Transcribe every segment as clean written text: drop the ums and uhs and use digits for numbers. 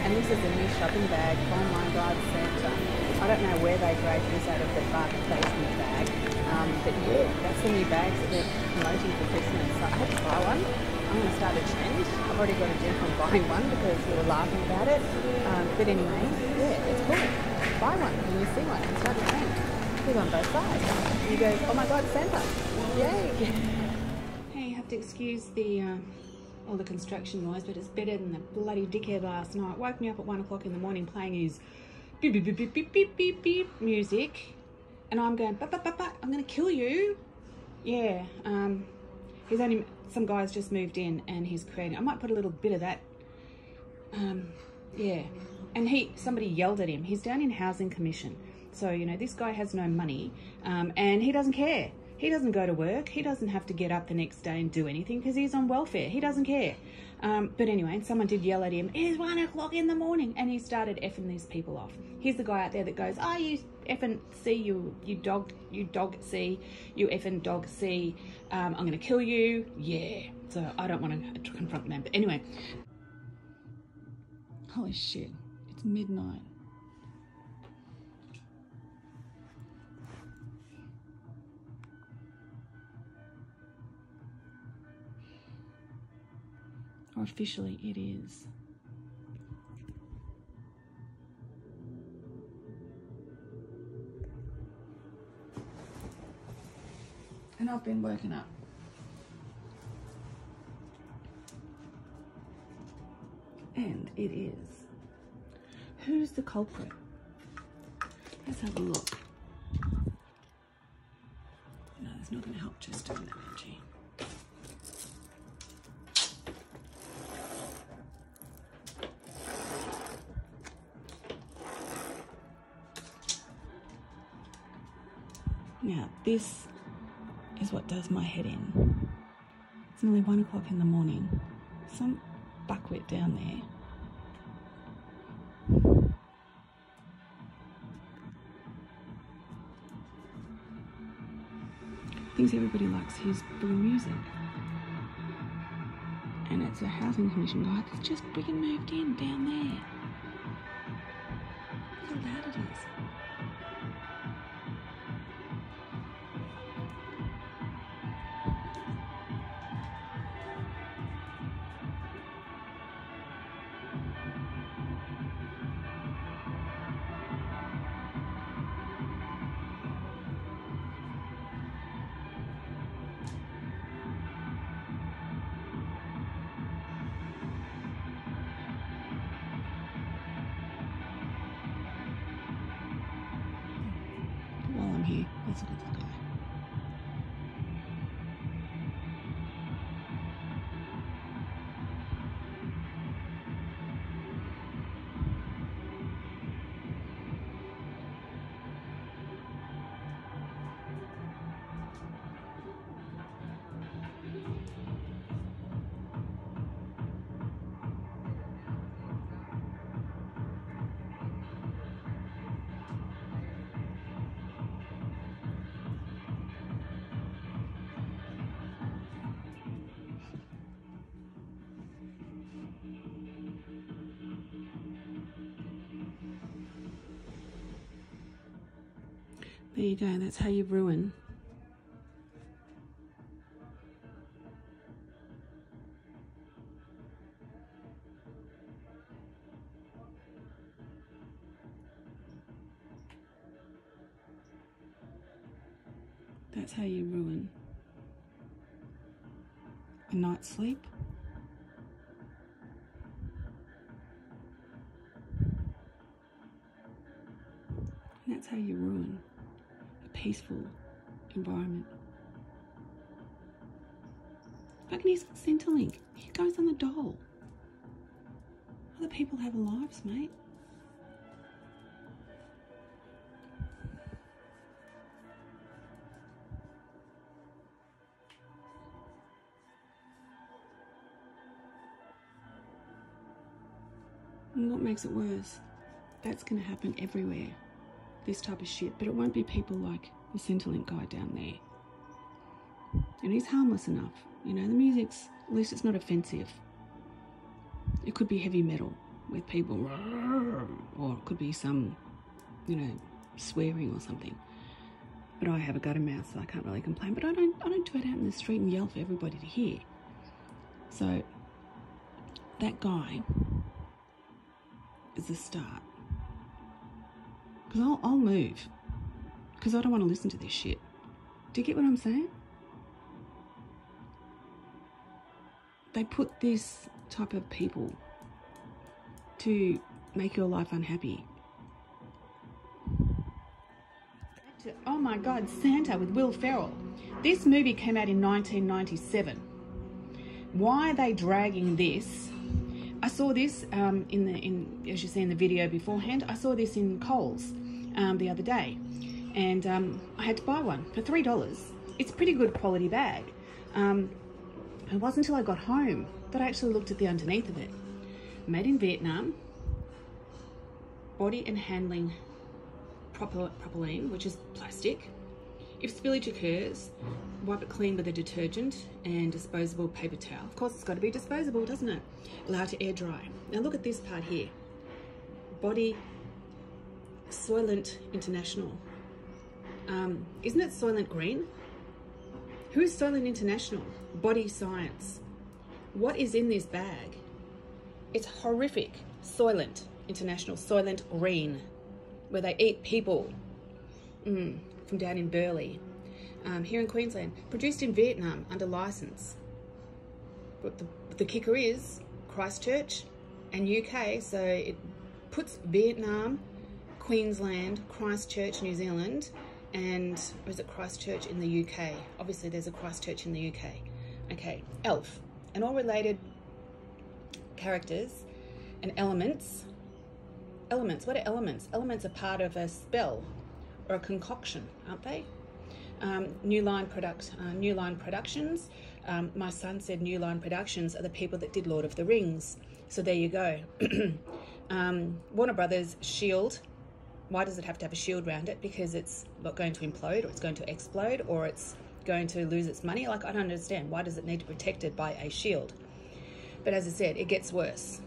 And this is a new shopping bag from my God Santa. I don't know where they grabbed this out of the bargain basement bag. But yeah, that's the new bags that they're promoting for Christmas. So I had to buy one. I'm going to start a trend. I've already got a deal on buying one because we were laughing about it. But anyway, yeah, it's cool. Buy one when you see one and start a trend. He's on both sides. You go, oh my God, Santa. Yay. Hey, you have to excuse the all the construction noise, but it's better than the bloody dickhead last night. Woke me up at 1 o'clock in the morning playing his beep, beep, beep, beep, beep, beep, beep, beep music. And I'm going, I'm going to kill you. Yeah, he's only, some guy's just moved in and he's creating, I might put a little bit of that. Yeah, and somebody yelled at him. He's down in housing commission. So, you know, this guy has no money and he doesn't care. He doesn't go to work. He doesn't have to get up the next day and do anything because he's on welfare. He doesn't care. But anyway, and someone did yell at him, it's 1 o'clock in the morning. And he started effing these people off. He's the guy out there that goes, oh, you effing C, you dog C, you effing dog C. I'm going to kill you. Yeah. So I don't want to confront the man. But anyway. Holy shit. It's midnight. Or officially it is. And I've been woken up. And it is. Who's the culprit? Let's have a look. No, it's not going to help just doing that energy. Now, this is what does my head in. It's nearly 1 o'clock in the morning. Some buckwit down there thinks everybody likes his boogie music. And it's a housing commission guy that's just freaking moved in down there. Look how loud it is. While I'm here, let's look at the guy. There you go, that's how you ruin. That's how you ruin a night's sleep. And that's how you ruin peaceful environment. Fucking he's Centrelink. He goes on the dole. Other people have lives, mate. And what makes it worse? That's going to happen everywhere. This type of shit, but it won't be people like the Centrelink guy down there. And he's harmless enough, you know, the music's, at least it's not offensive. It could be heavy metal, with people, or it could be some, you know, swearing or something. But I have a gutter mouth, so I can't really complain. But I don't do it out in the street and yell for everybody to hear. So that guy is the start. Because I'll move. Because I don't want to listen to this shit. Do you get what I'm saying? They put this type of people to make your life unhappy. Oh my God, Santa with Will Ferrell. This movie came out in 1997. Why are they dragging this? I saw this as you see in the video beforehand. I saw this in Coles the other day, and I had to buy one for $3. It's a pretty good quality bag. It wasn't until I got home that I actually looked at the underneath of it. Made in Vietnam, body and handling propylene, which is plastic. If spillage occurs, wipe it clean with a detergent and disposable paper towel. Of course, it's got to be disposable, doesn't it? Allow it to air dry. Now look at this part here. Body Soylent International. Isn't it Soylent Green? Who is Soylent International? Body Science. What is in this bag? It's horrific. Soylent International, Soylent Green, where they eat people. From down in Burleigh, here in Queensland. Produced in Vietnam under license. But the kicker is Christchurch and UK, so it puts Vietnam, Queensland, Christchurch, New Zealand, and or is it Christchurch in the UK? Obviously there's a Christchurch in the UK. Okay, ELF, and all related characters and elements. Elements, what are elements? Elements are part of a spell or a concoction, aren't they? New Line Productions. My son said New Line Productions are the people that did Lord of the Rings. So there you go. Warner Brothers shield. Why does it have to have a shield around it? Because it's not going to implode, or it's going to explode, or it's going to lose its money. Like, I don't understand. Why does it need to be protected by a shield? But as I said, it gets worse.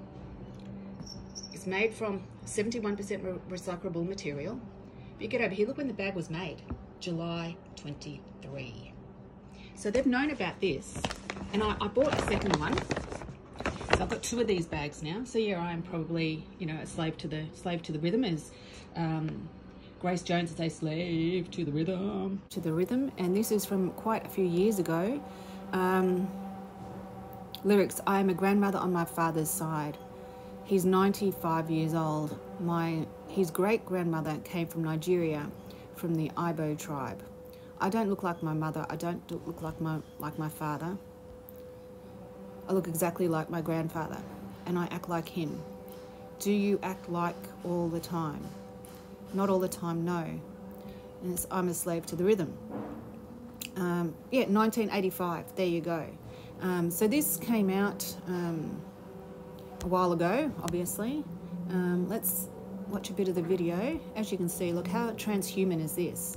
It's made from 71% recyclable material. If you get over here, look when the bag was made. July 23. So they've known about this, and I bought a second one. So I've got 2 of these bags now. So yeah, I am probably, you know, a slave to the rhythm, as Grace Jones would say, slave to the rhythm. To the rhythm, and this is from quite a few years ago. Lyrics: I am a grandmother on my father's side. He's 95 years old. His great-grandmother came from Nigeria, from the Igbo tribe. I don't look like my mother. I don't look like my father. I look exactly like my grandfather, and I act like him. Do you act like all the time? Not all the time, no. And it's, I'm a slave to the rhythm. Yeah, 1985, there you go. So this came out a while ago, obviously. Let's watch a bit of the video. As you can see, look how transhuman is this.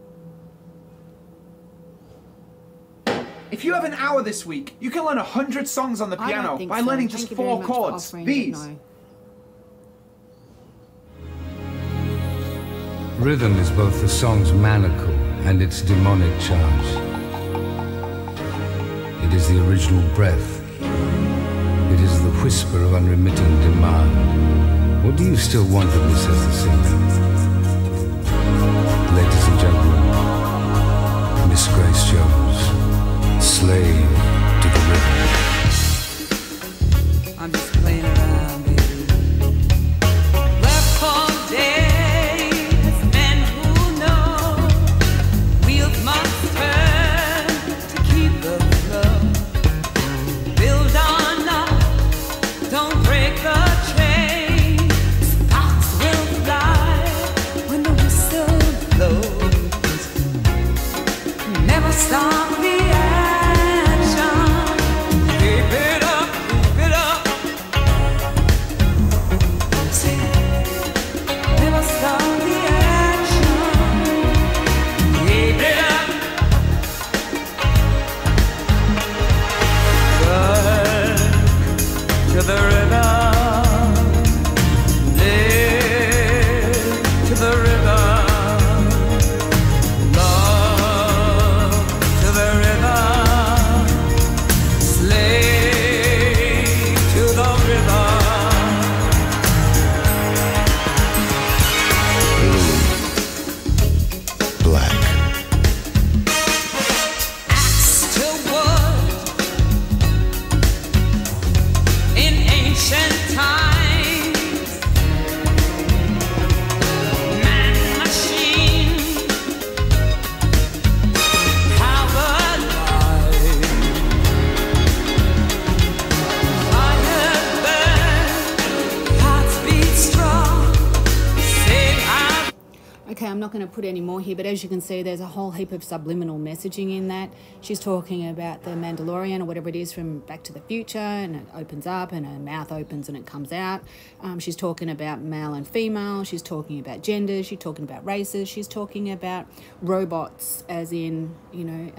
If you have an hour this week, you can learn 100 songs on the piano by learning just 4 chords. These. Rhythm is both the song's manacle and its demonic charge. It is the original breath. It is the whisper of unremitting demand. What do you still want of me, says the singer? Ladies and gentlemen, Miss Grace Jones, slave to the rhythm. I'm just playing around, baby. Left for days, men who know wheels must turn to keep the flow. Build on up, don't break the chain. Sparks will fly when the whistle blows. Never stop the the rhythm. I'm not going to put any more here, but as you can see, there's a whole heap of subliminal messaging in that. She's talking about the Mandalorian or whatever it is from Back to the Future, and it opens up and her mouth opens and it comes out. She's talking about male and female. She's talking about genders. She's talking about races. She's talking about robots, as in, you know,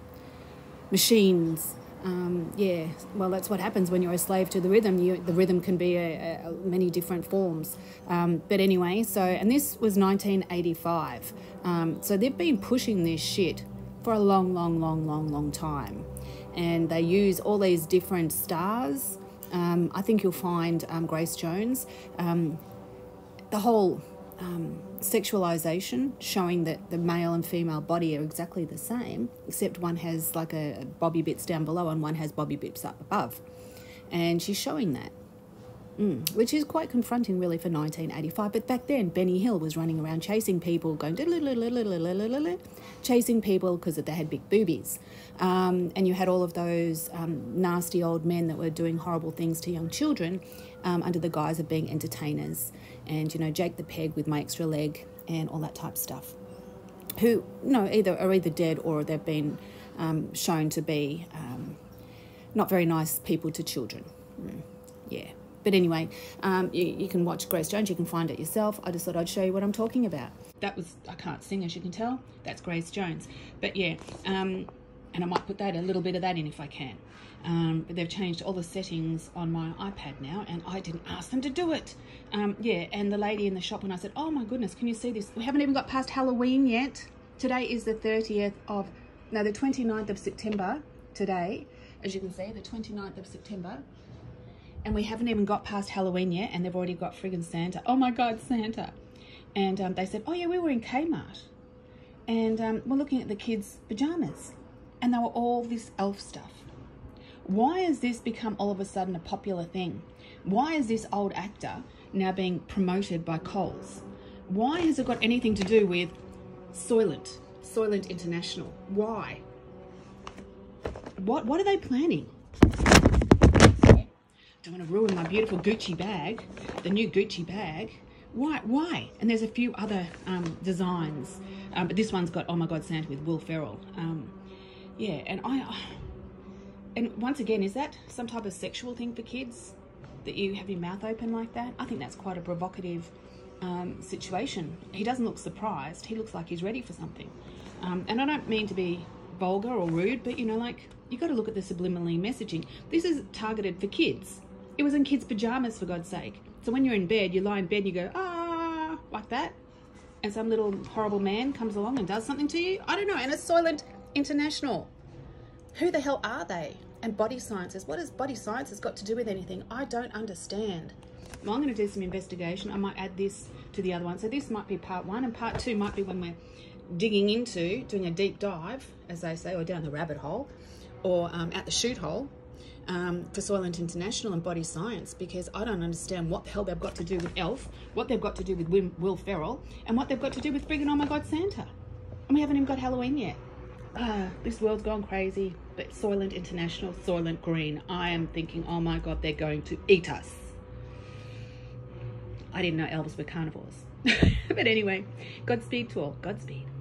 machines. Yeah, well, that's what happens when you're a slave to the rhythm. The rhythm can be many different forms. But anyway, so, and this was 1985. So they've been pushing this shit for a long time. And they use all these different stars. I think you'll find Grace Jones, the whole sexualization, showing that the male and female body are exactly the same, except one has like a bobby bits down below and one has bobby bits up above. And she's showing that, which is quite confronting really for 1985. But back then, Benny Hill was running around chasing people, going chasing people because they had big boobies. And you had all of those nasty old men that were doing horrible things to young children under the guise of being entertainers. And, you know, Jake the Peg with my extra leg and all that type of stuff, who, you know, are either dead or they've been shown to be not very nice people to children. Yeah. But anyway, you can watch Grace Jones. You can find it yourself. I just thought I'd show you what I'm talking about. That was, I can't sing, as you can tell. That's Grace Jones. But yeah, and I might put that, a little bit of that in if I can. But they've changed all the settings on my iPad now, and I didn't ask them to do it. Yeah, and the lady in the shop, when I said, oh my goodness, can you see this? We haven't even got past Halloween yet. Today is the 29th of September today. As you can see, the 29th of September. And we haven't even got past Halloween yet, and they've already got friggin' Santa. Oh my God, Santa. And they said, oh yeah, we were in Kmart. And we're looking at the kids' pajamas. And they were all this elf stuff. Why has this become all of a sudden a popular thing? Why is this old actor now being promoted by Coles? Why has it got anything to do with Soylent International? Why? What are they planning? Don't want to ruin my beautiful Gucci bag, the new Gucci bag. Why? And there's a few other designs, but this one's got, oh my God, Santa with Will Ferrell. Yeah, and once again, is that some type of sexual thing for kids, that you have your mouth open like that? I think that's quite a provocative situation. He doesn't look surprised. He looks like he's ready for something. And I don't mean to be vulgar or rude, but, you know, like, you got to look at the subliminally messaging. This is targeted for kids. It was in kids' pajamas, for God's sake. So when you're in bed, you lie in bed and you go, ah, like that. And some little horrible man comes along and does something to you. I don't know. And it's Soylent International. Who the hell are they? And body sciences. What has body sciences got to do with anything? I don't understand. Well, I'm going to do some investigation. I might add this to the other one. So this might be part 1, and part 2 might be when we're digging into, doing a deep dive, as they say, or down the rabbit hole, or at the shoot hole, for Soylent International and body science, because I don't understand what the hell they've got to do with Elf, what they've got to do with Will Ferrell, and what they've got to do with friggin' oh my God, Santa. And we haven't even got Halloween yet. This world's gone crazy. But Soylent International, Soylent Green, I am thinking, oh my God, they're going to eat us. I didn't know elves were carnivores. But anyway, Godspeed to all. Godspeed.